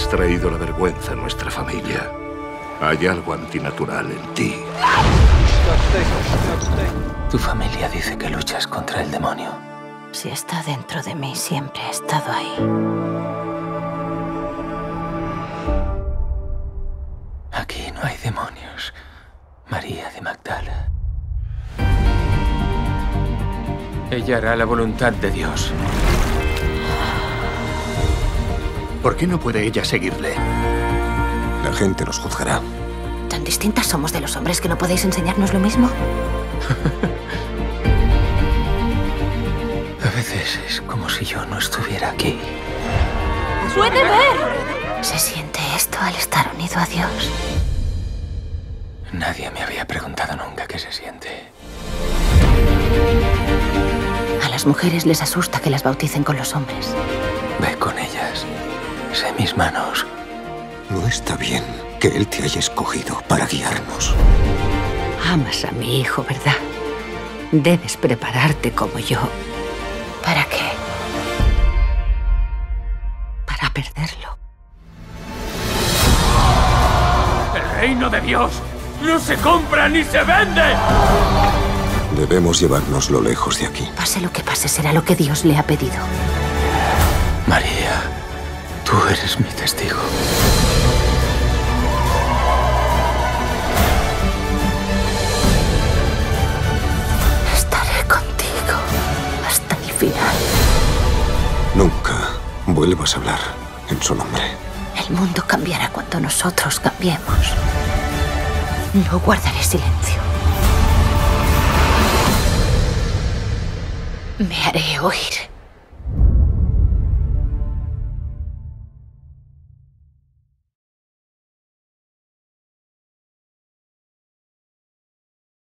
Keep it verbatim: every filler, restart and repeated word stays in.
Has traído la vergüenza a nuestra familia. Hay algo antinatural en ti. Tu familia dice que luchas contra el demonio. Si está dentro de mí, siempre ha estado ahí. Aquí no hay demonios, María de Magdala. Ella hará la voluntad de Dios. ¿Por qué no puede ella seguirle? La gente nos juzgará. ¿Tan distintas somos de los hombres que no podéis enseñarnos lo mismo? A veces es como si yo no estuviera aquí. ¡Puede ver! ¿Se siente esto al estar unido a Dios? Nadie me había preguntado nunca qué se siente. A las mujeres les asusta que las bauticen con los hombres. Ve con ellas. Sé mis manos. No está bien que él te haya escogido para guiarnos. Amas a mi hijo, ¿verdad? Debes prepararte como yo. ¿Para qué? Para perderlo. ¡El reino de Dios no se compra ni se vende! Debemos llevárnoslo lejos de aquí. Pase lo que pase, será lo que Dios le ha pedido. María, tú eres mi testigo. Estaré contigo hasta el final. Nunca vuelvas a hablar en su nombre. El mundo cambiará cuando nosotros cambiemos. No guardaré silencio. Me haré oír.